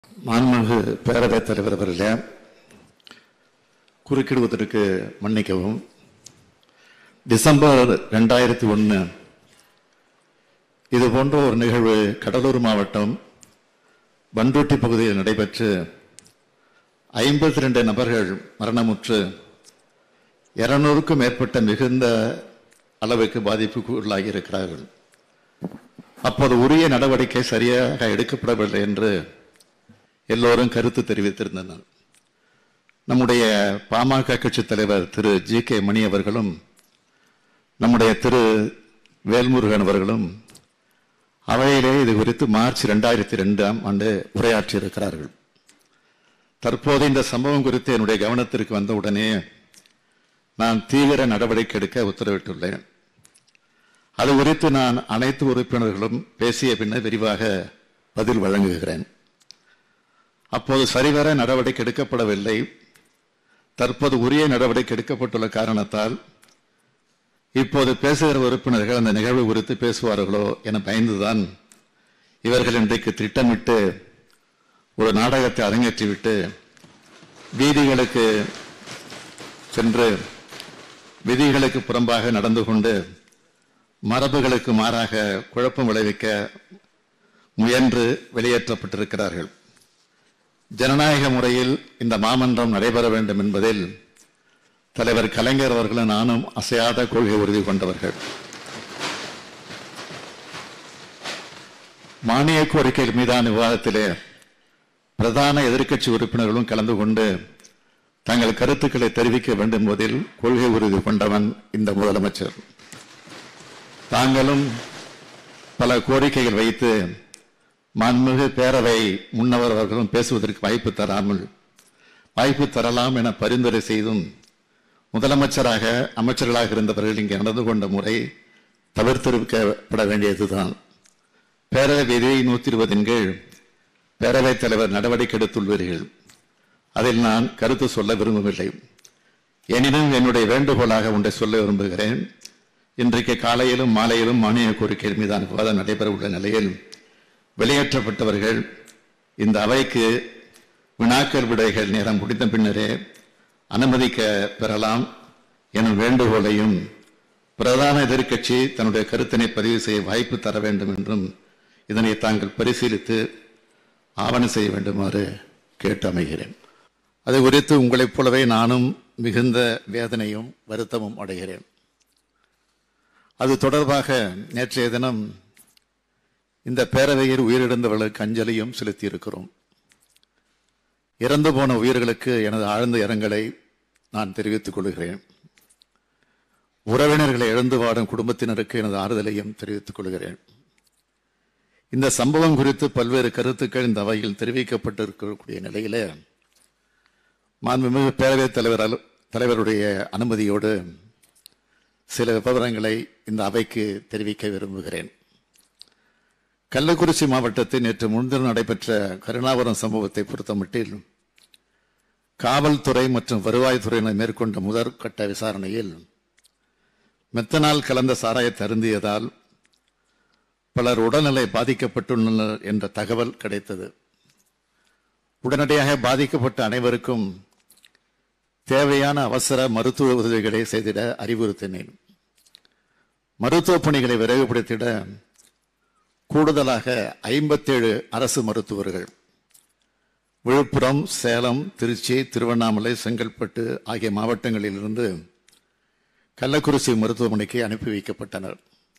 மாண்புமிகு பேரவைத் தலைவர் அவர்களே, குறுக்கிடுவதற்கு மன்னிக்கவும். டிசம்பர் 2001 இது போன்ற ஒரு நிகழ்வு கடலூர் மாவட்டம் பண்ருட்டி பகுதியில் நடைபெற்று 52 நபர்கள் மரணமுற்று 200க்கும் மேற்பட்ட மிகுந்த அளவுக்கு பாதிப்புக்கு உள்ளாகி இருக்கிறார்கள். அப்போது உரிய நடவடிக்கை சரியாக எடுக்கப்படவில்லை என்று எல்லோரும் கருத்து தெரிவித்திருந்தனர். நம்முடைய பாமக கட்சி தலைவர் திரு ஜி கே மணி அவர்களும் நம்முடைய திரு வேல்முருகன் அவர்களும் அவையிலே இது குறித்து மார்ச் 2002 உரையாற்றி இருக்கிறார்கள். தற்போது இந்த சம்பவம் குறித்து என்னுடைய கவனத்திற்கு வந்தவுடனே நான் தீவிர நடவடிக்கை எடுக்க உத்தரவிட்டுள்ளேன். அது குறித்து நான் அனைத்து உறுப்பினர்களும் பேசிய பின்னர் விரிவாக பதில் வழங்குகிறேன். அப்போது சரிவர நடவடிக்கை எடுக்கப்படவில்லை. தற்போது உரிய நடவடிக்கை எடுக்கப்பட்டுள்ள காரணத்தால் இப்போது பேசுகிற உறுப்பினர்கள் அந்த நிகழ்வு குறித்து பேசுவார்களோ என பயந்துதான் இவர்கள் இன்றைக்கு திட்டமிட்டு ஒரு நாடகத்தை அரங்கேற்றிவிட்டு வீதிகளுக்கு சென்று விதிகளுக்கு புறம்பாக நடந்து கொண்டு மரபுகளுக்கு மாறாக குழப்பம் விளைவிக்க முயன்று வெளியேற்றப்பட்டிருக்கிறார்கள். ஜனநாயக முறையில் இந்த மாமன்றம் நடைபெற வேண்டும் என்பதில் தலைவர் கலைஞர் அவர்களும் நானும் அசையாத கொள்கை உறுதி கொண்டவர்கள். மானிய கோரிக்கைகள் மீதான விவாதத்திலே பிரதான எதிர்க்கட்சி உறுப்பினர்களும் கலந்து கொண்டு தங்கள் கருத்துக்களை தெரிவிக்க வேண்டும் என்பதில் கொள்கை உறுதி கொண்டவன் இந்த முதலமைச்சர். தாங்களும் பல கோரிக்கைகள் வைத்து மாண்புமிகு பேரவை முன்னவர் அவர்களும் பேசுவதற்கு வாய்ப்பு தரலாம் என பரிந்துரை செய்தும் முதலமைச்சராக அமைச்சர்களாக இருந்தவர்கள் இங்கே நடந்து கொண்ட முறை தவிர்த்திருக்கப்பட வேண்டியதுதான். பேரவை விதி 120 கீழ் பேரவைத் தலைவர் நடவடிக்கை எடுத்துள்ளீர்கள். அதில் நான் கருத்து சொல்ல விரும்பவில்லை. எனினும் என்னுடைய வேண்டுகோளாக ஒன்றை சொல்ல விரும்புகிறேன். இன்றைக்கு காலையிலும் மாலையிலும் மானிய கோரிக்கை மீதான விவாதம் நடைபெற உள்ள நிலையில் வெளியேற்றப்பட்டவர்கள் இந்த அவைக்கு வினாக்கள் விடைகள் நேரம் முடிந்த பின்னரே அனுமதிக்க பெறலாம் எனும் வேண்டுகோளையும் பிரதான எதிர்க்கட்சி தன்னுடைய கருத்தினை பதிவு செய்ய வாய்ப்பு தர வேண்டும் என்றும் இதனை தாங்கள் பரிசீலித்து ஆவணம் செய்ய வேண்டுமாறு கேட்டு அமைகிறேன். அது குறித்து உங்களைப் போலவே நானும் மிகுந்த வேதனையும் வருத்தமும் அடைகிறேன். அது தொடர்பாக நேற்றைய தினம் இந்த பேரவையில் உயிரிழந்தவர்களுக்கு அஞ்சலியும் செலுத்தியிருக்கிறோம். இறந்து போன உயிர்களுக்கு எனது ஆழ்ந்த இரங்கலை நான் தெரிவித்துக் கொள்கிறேன். உறவினர்களை இழந்து வாடும் குடும்பத்தினருக்கு எனது ஆறுதலையும் தெரிவித்துக் கொள்கிறேன். இந்த சம்பவம் குறித்து பல்வேறு கருத்துக்கள் இந்த அவையில் தெரிவிக்கப்பட்டிருக்கக்கூடிய நிலையில மாண்புமிகு பேரவைத் தலைவருடைய அனுமதியோடு சில விவரங்களை இந்த அவைக்கு தெரிவிக்க விரும்புகிறேன். கள்ளக்குறிச்சி மாவட்டத்தில் நேற்று முன்தினம் நடைபெற்ற கருணாபுரம் சம்பவத்தை பொறுத்தமட்டில் காவல்துறை மற்றும் வருவாய்த்துறையினர் மேற்கொண்ட முதற்கட்ட விசாரணையில் மெத்தனால் கலந்த சாராயத்தை அருந்தியதால் பலர் உடல்நிலை பாதிக்கப்பட்டுள்ளனர் என்ற தகவல் கிடைத்தது. உடனடியாக பாதிக்கப்பட்ட அனைவருக்கும் தேவையான அவசர மருத்துவ உதவிகளை செய்திட அறிவுறுத்தினேன். மருத்துவ பணிகளை விரைவுபடுத்திட கூடுதலாக 57 அரசு மருத்துவர்கள் விழுப்புரம், சேலம், திருச்சி, திருவண்ணாமலை, செங்கல்பட்டு ஆகிய மாவட்டங்களிலிருந்து கள்ளக்குறிச்சி மருத்துவமனைக்கு அனுப்பி வைக்கப்பட்டனர்.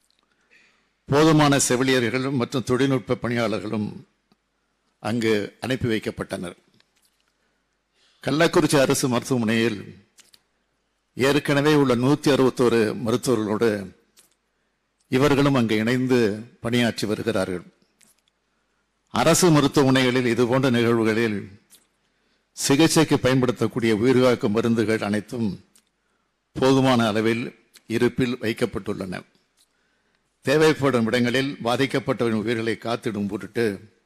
போதுமான செவிலியர்கள் மற்றும் தொழில்நுட்ப பணியாளர்களும் அங்கு அனுப்பி வைக்கப்பட்டனர். கள்ளக்குறிச்சி அரசு மருத்துவமனையில் ஏற்கனவே உள்ள 161 மருத்துவர்களோடு இவர்களும் அங்கு இணைந்து பணியாற்றி வருகிறார்கள். அரசு மருத்துவமனைகளில் இதுபோன்ற நிகழ்வுகளில் சிகிச்சைக்கு பயன்படுத்தக்கூடிய உயிர்காக்கும் மருந்துகள் அனைத்தும் போதுமான அளவில் இருப்பில் வைக்கப்பட்டுள்ளன. தேவைப்படும் இடங்களில் பாதிக்கப்பட்டவரின் உயிர்களை காத்திடும் பொருட்டு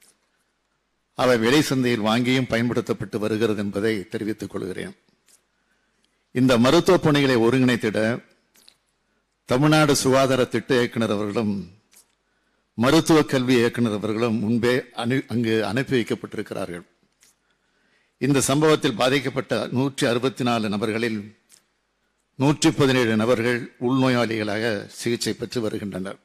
அவை விலை சந்தையில் வாங்கியும் பயன்படுத்தப்பட்டு வருகிறது என்பதை தெரிவித்துக் கொள்கிறேன். இந்த மருத்துவ பணிகளை ஒருங்கிணைத்திட தமிழ்நாடு சுகாதார திட்ட இயக்குனர் அவர்களும் மருத்துவ கல்வி இயக்குனர் அவர்களும் முன்பே அங்கு அனுப்பி வைக்கப்பட்டிருக்கிறார்கள். இந்த சம்பவத்தில் பாதிக்கப்பட்ட 164 நபர்களில் 117 நபர்கள் உள்நோயாளிகளாக சிகிச்சை பெற்று வருகின்றனர்.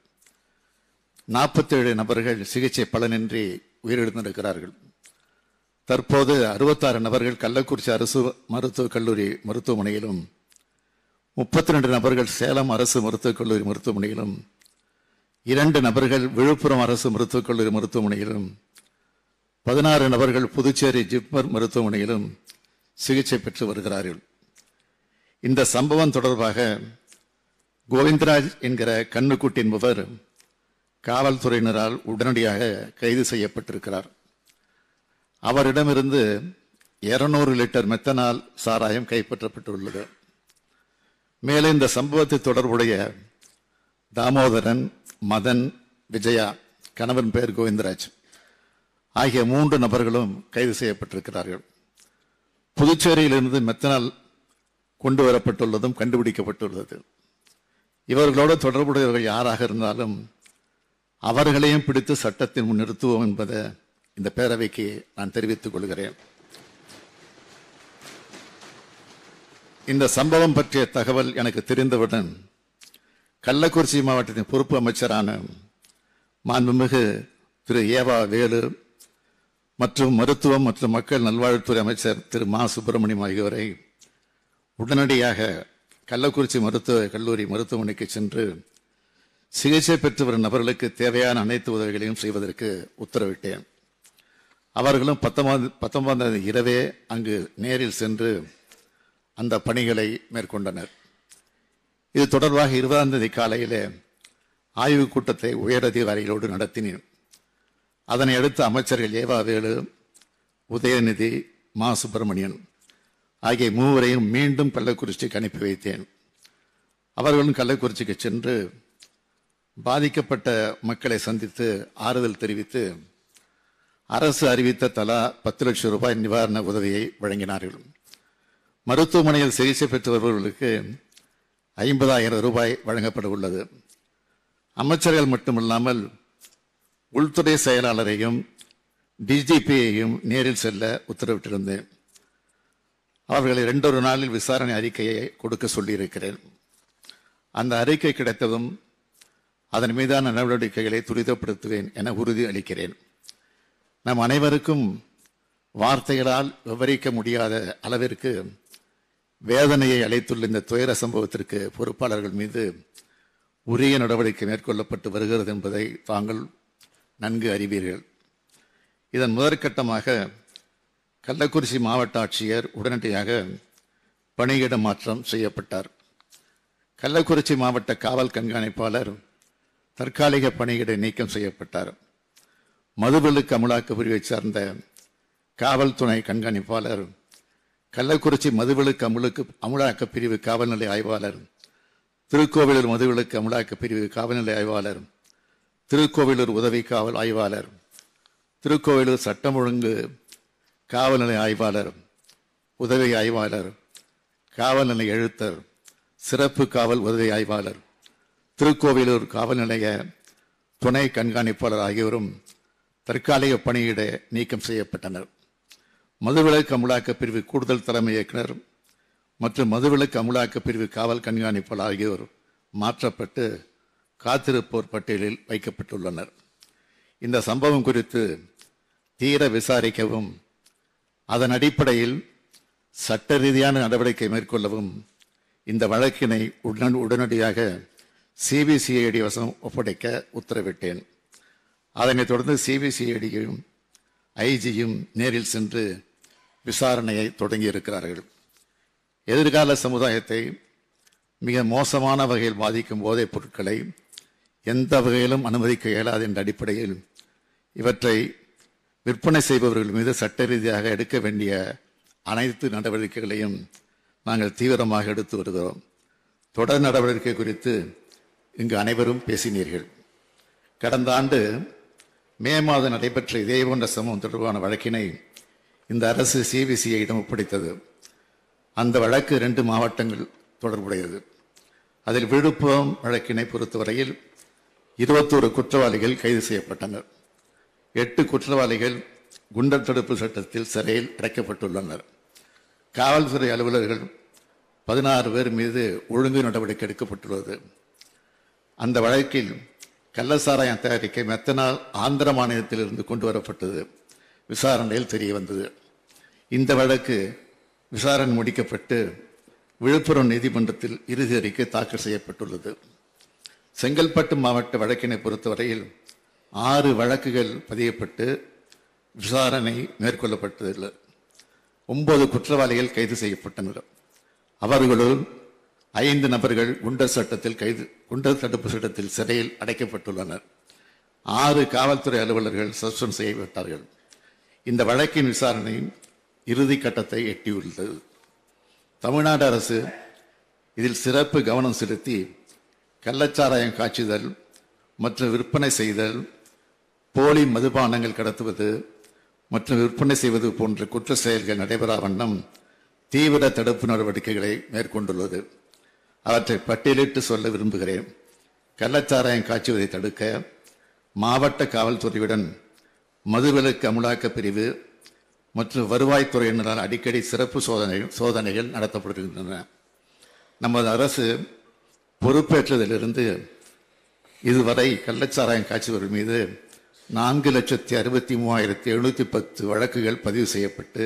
47 நபர்கள் சிகிச்சை பலனின்றி உயிரிழந்திருக்கிறார்கள். தற்போது 66 நபர்கள் கள்ளக்குறிச்சி அரசு மருத்துவக் கல்லூரி மருத்துவமனையிலும், 32 நபர்கள் சேலம் அரசு மருத்துவக் கல்லூரி மருத்துவமனையிலும், 2 நபர்கள் விழுப்புரம் அரசு மருத்துவக் கல்லூரி மருத்துவமனையிலும், 16 நபர்கள் புதுச்சேரி ஜிப்மர் மருத்துவமனையிலும் சிகிச்சை பெற்று வருகிறார்கள். இந்த சம்பவம் தொடர்பாக கோவிந்தராஜ் என்கிற கண்ணுக்குட்டி என்பவர் காவல்துறையினரால் உடனடியாக கைது செய்யப்பட்டிருக்கிறார். அவரிடமிருந்து 200 லிட்டர் மெத்தனால் சாராயம் கைப்பற்றப்பட்டுள்ளது. மேலும் இந்த சம்பவத்தில் தொடர்புடைய தாமோதரன், மதன், விஜயா, கணவன் பெயர் கோவிந்தராஜ் ஆகிய 3 நபர்களும் கைது செய்யப்பட்டிருக்கிறார்கள். புதுச்சேரியிலிருந்து மெத்தனால் கொண்டு வரப்பட்டுள்ளதும் கண்டுபிடிக்கப்பட்டுள்ளது. இவர்களோடு தொடர்புடையவர்கள் யாராக இருந்தாலும் அவர்களையும் பிடித்து சட்டத்தின் முன் நிறுத்துவோம் என்பதை இந்த பேரவைக்கு நான் தெரிவித்துக் கொள்கிறேன். இந்த சம்பவம் பற்றிய தகவல் எனக்கு தெரிந்தவுடன் கள்ளக்குறிச்சி மாவட்டத்தின் பொறுப்பு அமைச்சரான மாண்புமிகு திரு ஏவா வேலு மற்றும் மருத்துவம் மற்றும் மக்கள் நல்வாழ்வுத்துறை அமைச்சர் திரு மா சுப்பிரமணியம் ஆகியோரை உடனடியாக கள்ளக்குறிச்சி மருத்துவக் கல்லூரி மருத்துவமனைக்கு சென்று சிகிச்சை பெற்று வரும் நபர்களுக்கு தேவையான அனைத்து உதவிகளையும் செய்வதற்கு உத்தரவிட்டேன். அவர்களும் 19 இரவே அங்கு நேரில் சென்று அந்த பணிகளை மேற்கொண்டனர். இது தொடர்பாக 20 காலையிலே ஆய்வுக் கூட்டத்தை உயரதிகாரிகளோடு நடத்தினேன். அதனை அடுத்து அமைச்சர்கள் ஏவா வேலு, உதயநிதி, மா சுப்பிரமணியன் ஆகிய 3வரையும் மீண்டும் கள்ளக்குறிச்சிக்கு அனுப்பி வைத்தேன். அவர்களும் கள்ளக்குறிச்சிக்கு சென்று பாதிக்கப்பட்ட மக்களை சந்தித்து ஆறுதல் தெரிவித்து அரசு அறிவித்த தலா 10 லட்சம் ரூபாய் நிவாரண உதவியை வழங்கினார்கள். மருத்துவமனையில் சிகிச்சை பெற்று வருபவர்களுக்கு 50,000 ரூபாய் வழங்கப்பட உள்ளது. அமைச்சர்கள் மட்டுமல்லாமல் உள்துறை செயலாளரையும் டிஜிபியையும் நேரில் செல்ல உத்தரவிட்டிருந்தேன். அவர்களை 2 நாளில் விசாரணை அறிக்கையை கொடுக்க சொல்லியிருக்கிறேன். அந்த அறிக்கை கிடைத்ததும் அதன் மீதான நடவடிக்கைகளை துரிதப்படுத்துவேன் என உறுதி அளிக்கிறேன். நம் அனைவருக்கும் வார்த்தைகளால் விவரிக்க முடியாத அளவிற்கு வேதனையை அளித்துள்ள இந்த துயர சம்பவத்திற்கு பொறுப்பாளர்கள் மீது உரிய நடவடிக்கை மேற்கொள்ளப்பட்டு வருகிறது என்பதை தாங்கள் நன்கு அறிவீர்கள். இதன் முதற்கட்டமாக கள்ளக்குறிச்சி மாவட்ட ஆட்சியர் உடனடியாக பணியிட மாற்றம் செய்யப்பட்டார். கள்ளக்குறிச்சி மாவட்ட காவல் கண்காணிப்பாளர் தற்காலிக பணியிட நீக்கம் செய்யப்பட்டார். மதுவிலக்கு அமலாக்க பிரிவை சார்ந்த காவல் துணை கண்காணிப்பாளர், கள்ளக்குறிச்சி மதுவிலக்கு அமலாக்க பிரிவு காவல்நிலை ஆய்வாளர், திருக்கோவிலூர் மதுவிலக்கு அமலாக்க பிரிவு காவல்நிலை ஆய்வாளர், திருக்கோவிலூர் உதவி காவல் ஆய்வாளர், திருக்கோவிலூர் சட்டம் ஒழுங்கு காவல்நிலை ஆய்வாளர், உதவி ஆய்வாளர், காவல்நிலை எழுத்தர், சிறப்பு காவல் உதவி ஆய்வாளர், திருக்கோவிலூர் காவல் நிலைய துணை கண்காணிப்பாளர் ஆகியோரும் தற்காலிக பணியிட நீக்கம் செய்யப்பட்டனர். மதுவிலக்கு அமலாக்க பிரிவு கூடுதல் தலைமை இயக்குனர் மற்றும் மதுவிலக்கு அமலாக்க பிரிவு காவல் கண்காணிப்பாளர் ஆகியோர் மாற்றப்பட்டு காத்திருப்போர் பட்டியலில் வைக்கப்பட்டுள்ளனர். இந்த சம்பவம் குறித்து தீர விசாரிக்கவும் அதன் அடிப்படையில் சட்ட ரீதியான நடவடிக்கை மேற்கொள்ளவும் இந்த வழக்கினை உடனடியாக சிபிசிஐடி வசம் ஒப்படைக்க உத்தரவிட்டேன். அதனைத் தொடர்ந்து சிபிசிஐடியும் ஐஜியும் நேரில் சென்று விசாரணையை தொடங்கியிருக்கிறார்கள். எதிர்கால சமுதாயத்தை மிக மோசமான வகையில் பாதிக்கும் போதைப் பொருட்களை எந்த வகையிலும் அனுமதிக்க இயலாது என்ற அடிப்படையில் இவற்றை விற்பனை செய்பவர்கள் மீது சட்ட ரீதியாக எடுக்க வேண்டிய அனைத்து நடவடிக்கைகளையும் நாங்கள் தீவிரமாக எடுத்து வருகிறோம். தொடர் நடவடிக்கை குறித்து இங்கு அனைவரும் பேசினீர்கள். கடந்த ஆண்டு மே மாதம் நடைபெற்ற இதே போன்ற சம்பவம் தொடர்பான வழக்கினை இந்த அரசு சிபிசிஐயிடம் ஒப்படைத்தது. அந்த வழக்கு 2 மாவட்டங்கள் தொடர்புடையது. அதில் விழுப்புரம் வழக்கினை பொறுத்தவரையில் 21 குற்றவாளிகள் கைது செய்யப்பட்டனர். 8 குற்றவாளிகள் குண்டர் தடுப்பு சட்டத்தில் சிறையில் அடைக்கப்பட்டுள்ளனர். காவல்துறை அலுவலர்கள் 16 பேர் மீது ஒழுங்கு நடவடிக்கை எடுக்கப்பட்டுள்ளது. அந்த வழக்கில் கள்ளசாராயம் தயாரிக்க மெத்தனால் ஆந்திர மாநிலத்திலிருந்து கொண்டு வரப்பட்டது விசாரணையில் தெரிய வந்தது. இந்த வழக்கு விசாரணை முடிக்கப்பட்டு விழுப்புரம் நீதிமன்றத்தில் இறுதி அறிக்கை தாக்கல் செய்யப்பட்டுள்ளது. செங்கல்பட்டு மாவட்ட வழக்கினை பொறுத்தவரையில் 6 வழக்குகள் பதியப்பட்டு விசாரணை மேற்கொள்ளப்பட்டதில்லை. 9 குற்றவாளிகள் கைது செய்யப்பட்டனர். அவர்களுள் 5 நபர்கள் குண்டர் தடுப்பு சட்டத்தில் சிறையில் அடைக்கப்பட்டுள்ளனர். 6 காவல்துறை அலுவலர்கள் சஸ்பெண்ட் செய்யப்பட்டார்கள். இந்த வழக்கின் விசாரணை இறுதி கட்டத்தை எட்டியுள்ளது. தமிழ்நாடு அரசு இதில் சிறப்பு கவனம் செலுத்தி கள்ளச்சாராயம் காய்ச்சுதல் மற்றும் விற்பனை செய்தல், போலி மதுபானங்கள் கடத்துவது மற்றும் விற்பனை செய்வது போன்ற குற்ற செயல்கள் நடைபெறா வண்ணம் தீவிர தடுப்பு நடவடிக்கைகளை மேற்கொண்டுள்ளது. அவற்றை பட்டியலிட்டு சொல்ல விரும்புகிறேன். கள்ளச்சாராயம் காய்ச்சுவதை தடுக்க மாவட்ட காவல்துறையுடன் மதுவிலக்கு அமலாக்க பிரிவு மற்றும் வருவாய்த்துறையினரால் அடிக்கடி சிறப்பு சோதனைகள் நடத்தப்படுகின்றன. நமது அரசு பொறுப்பேற்றதிலிருந்து இதுவரை கள்ளச்சாராயம் காய்ச்சுவர்கள் மீது 4,63,710 வழக்குகள் பதிவு செய்யப்பட்டு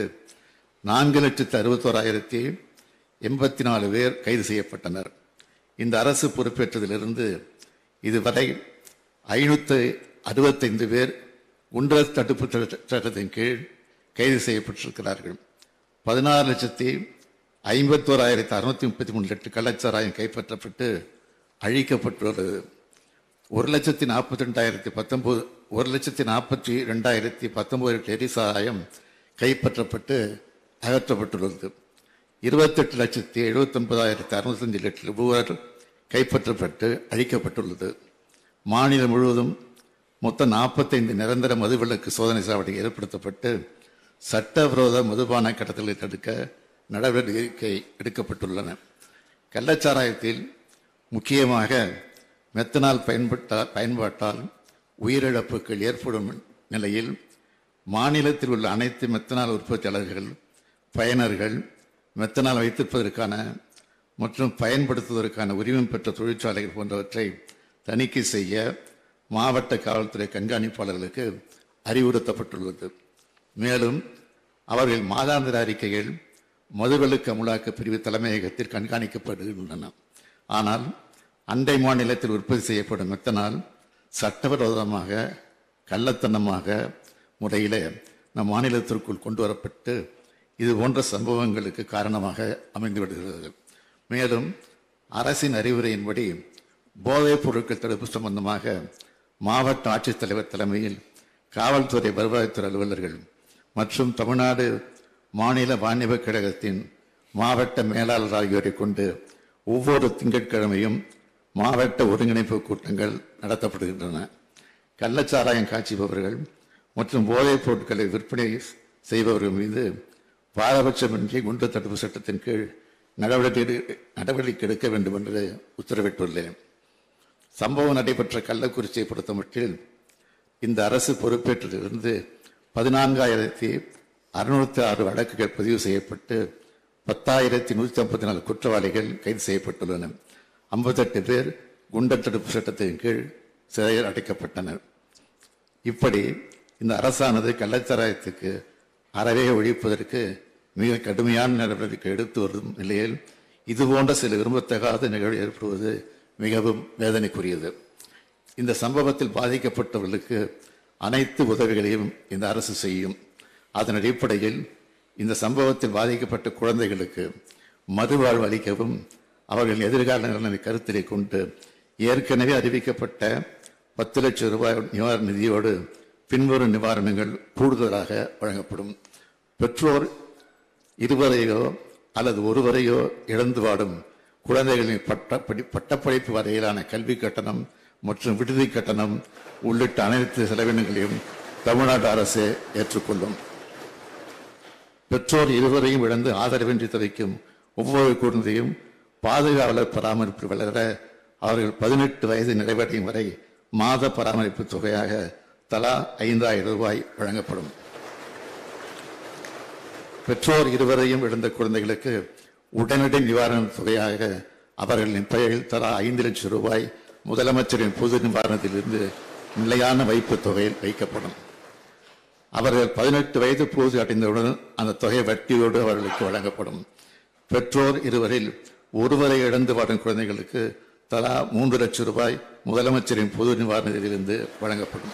4,61,084 பேர் கைது செய்யப்பட்டனர். இந்த அரசு பொறுப்பேற்றதிலிருந்து இதுவரை 565 பேர் குண்டர் தடுப்பு சட்டத்தின் கீழ் கைது செய்யப்பட்டிருக்கிறார்கள். 16,51,633 லிட்டர் கள்ளச்சாராயம் கைப்பற்றப்பட்டு அழிக்கப்பட்டுள்ளது. 1,42,019 லிட்டர் எரிசாராயம் கைப்பற்றப்பட்டு அகற்றப்பட்டுள்ளது. 28,79,605 லிட்டர் உபுவர் கைப்பற்றப்பட்டு அழிக்கப்பட்டுள்ளது. மாநிலம் முழுவதும் மொத்தம் 45 நிரந்தர மதுவிலக்கு சோதனை சாவடிகள் ஏற்படுத்தப்பட்டு சட்டவிரோத மதுபான கடத்தலை தடுக்க நடவடிக்கை எடுக்கப்பட்டுள்ளன. கள்ளச்சாராயத்தில் முக்கியமாக மெத்தனால் பயன்பாட்டால் உயிரிழப்புகள் ஏற்படும் நிலையில் மாநிலத்தில் உள்ள அனைத்து மெத்தனால் உற்பத்தியாளர்கள், பயனர்கள், மெத்தனால் வைத்திருப்பதற்கான மற்றும் பயன்படுத்துவதற்கான உரிமம் பெற்ற தொழிற்சாலைகள் போன்றவற்றை தணிக்கை செய்ய மாவட்ட காவல்துறை கண்காணிப்பாளர்களுக்கு அறிவுறுத்தப்பட்டுள்ளது. மேலும் அவர்கள் மாதாந்திர அறிக்கைகள் மதுவிலக்கு அமலாக்க பிரிவு தலைமையகத்தில் கண்காணிக்கப்படுகின்றன. ஆனால் அண்டை மாநிலத்தில் உற்பத்தி செய்யப்படும் மெத்தனால் சட்டவிரோதமாக கள்ளத்தனமாக முறையில் நம் மாநிலத்திற்குள் கொண்டு வரப்பட்டு இது போன்ற சம்பவங்களுக்கு காரணமாக அமைந்து விடுகிறது. மேலும் அரசின் அறிவுரையின்படி போதைப் பொருட்கள் தடுப்பு சம்பந்தமாக மாவட்ட ஆட்சித்தலைவர் தலைமையில் காவல்துறை, வருவாய்த்துறை அலுவலர்கள் மற்றும் தமிழ்நாடு மாநில வாணிப கழகத்தின் மாவட்ட மேலாளர் ஆகியோரை கொண்டு ஒவ்வொரு திங்கட்கிழமையும் மாவட்ட ஒருங்கிணைப்பு கூட்டங்கள் நடத்தப்படுகின்றன. கள்ளச்சாராயம் காய்ச்சுபவர்கள் மற்றும் போதைப் பொருட்களை விற்பனை செய்பவர்கள் மீது பாரபட்சமின்றி குண்டர் தடுப்பு சட்டத்தின் கீழ் நடவடிக்கை எடுக்க வேண்டும் என்று உத்தரவிட்டுள்ளேன். சம்பவம் நடைபெற்ற கள்ளக்குறிச்சியை பொறுத்தமட்டில் இந்த அரசு பொறுப்பேற்றதிலிருந்து 14,606 வழக்குகள் பதிவு செய்யப்பட்டு 10,154 குற்றவாளிகள் கைது செய்யப்பட்டுள்ளனர். 58 பேர் குண்டர் தடுப்பு சட்டத்தின் கீழ் சிறையில் அடைக்கப்பட்டனர். இப்படி இந்த அரசானது கள்ளச்சாராயத்துக்கு அறவே ஒழிப்பதற்கு மிக கடுமையான நடவடிக்கை எடுத்து வரும் நிலையில் இதுபோன்ற சில விரும்பத்தகாத நிகழ்வு ஏற்படுவது மிகவும் வேதனைக்குரியது. இந்த சம்பவத்தில் பாதிக்கப்பட்டவர்களுக்கு அனைத்து உதவிகளையும் இந்த அரசு செய்யும். அதன் அடிப்படையில் இந்த சம்பவத்தில் பாதிக்கப்பட்ட குழந்தைகளுக்கு மறுவாழ்வு அளிக்கவும் அவர்களின் எதிர்கால நலனை கருத்திலே கொண்டு ஏற்கனவே அறிவிக்கப்பட்ட 10 லட்சம் ரூபாய் நிவாரண நிதியோடு பின்வரும் நிவாரணங்கள் கூடுதலாக வழங்கப்படும். பெற்றோர் இருவரையோ அல்லது ஒருவரையோ இழந்து வாடும் குழந்தைகளின் பட்டப்படிப்பு வரையிலான கல்வி கட்டணம் மற்றும் விடுதி கட்டணம் உள்ளிட்ட அனைத்து செலவினங்களையும் தமிழ்நாடு அரசு ஏற்றுக்கொள்ளும். பெற்றோர் இருவரையும் இழந்து ஆதரவின்றி தவிக்கும் ஒவ்வொரு குழந்தையும் பாதுகாவலர் பராமரிப்பு வளர அவர்கள் 18 வயது நிறைவடையும் வரை மாத பராமரிப்பு தொகையாக தலா 5000 ரூபாய் வழங்கப்படும். பெற்றோர் இருவரையும் இழந்த குழந்தைகளுக்கு உடனடி நிவாரண தொகையாக அவர்களின் பெயரில் தலா 5 லட்சம் ரூபாய் முதலமைச்சரின் பொது நிவாரணத்திலிருந்து நிலையான வைப்பு தொகையில் வைக்கப்படும். அவர்கள் 18 வயது பூர்த்தி அடைந்தவுடன் அந்த தொகை வட்டியோடு அவர்களுக்கு வழங்கப்படும். பெற்றோர் இருவரில் ஒருவரை இழந்து வாடும் குழந்தைகளுக்கு தலா 3 லட்சம் ரூபாய் முதலமைச்சரின் பொது நிவாரணத்திலிருந்து வழங்கப்படும்.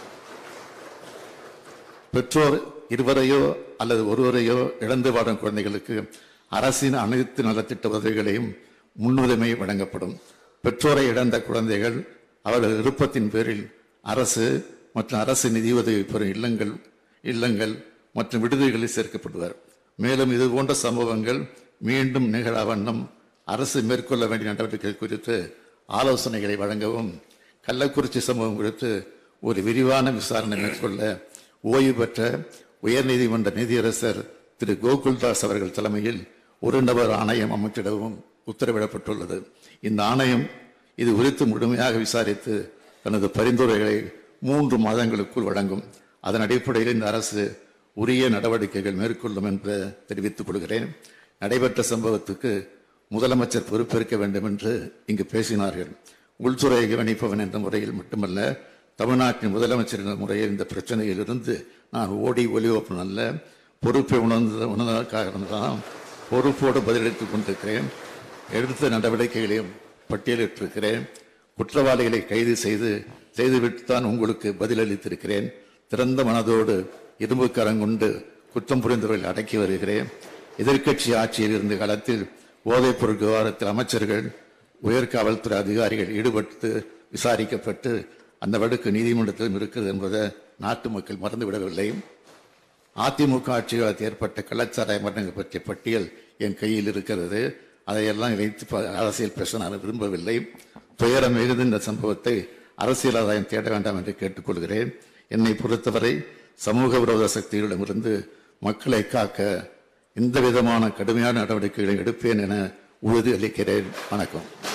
பெற்றோர் இருவரையோ அல்லது ஒருவரையோ இழந்து வாடும் குழந்தைகளுக்கு அரசின் அனைத்து நலத்திட்ட உதவிகளையும் முன்னுரிமை வழங்கப்படும். பெற்றோரை இழந்த குழந்தைகள் அவர்கள் விருப்பத்தின் பேரில் அரசு மற்றும் அரசு நிதியுதவி பெறும் இல்லங்கள் மற்றும் விடுதிகளில் சேர்க்கப்படுவார். மேலும் இது போன்ற சம்பவங்கள் மீண்டும் நிகழ வண்ணம் அரசு மேற்கொள்ள வேண்டிய நடவடிக்கைகள் குறித்து ஆலோசனைகளை வழங்கவும், கள்ளக்குறிச்சி சம்பவம் குறித்து ஒரு விரிவான விசாரணை மேற்கொள்ள ஓய்வு பெற்ற உயர்நீதிமன்ற நீதியரசர் திரு கோகுல்தாஸ் அவர்கள் தலைமையில் ஒரு நபர் ஆணையம் அமைச்சிடவும் உத்தரவிடப்பட்டுள்ளது. இந்த ஆணையம் இது குறித்து முழுமையாக விசாரித்து தனது பரிந்துரைகளை 3 மாதங்களுக்குள் வழங்கும். அதன் அடிப்படையில் இந்த அரசு உரிய நடவடிக்கைகள் மேற்கொள்ளும் என்று தெரிவித்துக் கொள்கிறேன். நடைபெற்ற சம்பவத்துக்கு முதலமைச்சர் பொறுப்பேற்க வேண்டும் என்று இங்கு பேசினார்கள். உள்துறையை கவனிப்பவன் என்ற முறையில் மட்டுமல்ல, தமிழ்நாட்டின் முதலமைச்சர் என்ற முறையில் இந்த பிரச்சனையில் இருந்து நான் ஓடி ஒளிவப்பன் அல்ல, பொறுப்பை உணர்ந்ததற்காக தான் பொறுப்போடு பதிலளித்துக் கொண்டிருக்கிறேன். எடுத்த நடவடிக்கைகளையும் பட்டியலிட்டிருக்கிறேன். குற்றவாளிகளை கைது செய்துவிட்டுத்தான் உங்களுக்கு பதிலளித்திருக்கிறேன். திறந்த மனதோடு இரும்பு கரங்கொண்டு குற்றம் புரிந்தவர்களை அடக்கி வருகிறேன். எதிர்க்கட்சி ஆட்சியில் இருந்த காலத்தில் போதைப் பொருள் விவகாரத்தில் அமைச்சர்கள், உயர்காவல்துறை அதிகாரிகள் ஈடுபட்டு விசாரிக்கப்பட்டு அந்த வழக்கு நீதிமன்றத்திலும் இருக்கிறது என்பதை நாட்டு மக்கள் மறந்துவிடவில்லை. அதிமுக ஆட்சியால் ஏற்பட்ட கள்ளச்சாராய மரணங்கள் பற்றிய பட்டியல் என் கையில் இருக்கிறது. அதையெல்லாம் வைத்து அரசியல் பேச நான் விரும்பவில்லை. துயரம் மிகுந்த இந்த சம்பவத்தை அரசியல் ஆதாயம் தேட வேண்டாம் என்று கேட்டுக்கொள்கிறேன். என்னை பொறுத்தவரை சமூக விரோத சக்திகளிடமிருந்து மக்களை காக்க எந்த விதமான கடுமையான நடவடிக்கைகளை எடுப்பேன் என உறுதி அளிக்கிறேன். வணக்கம்.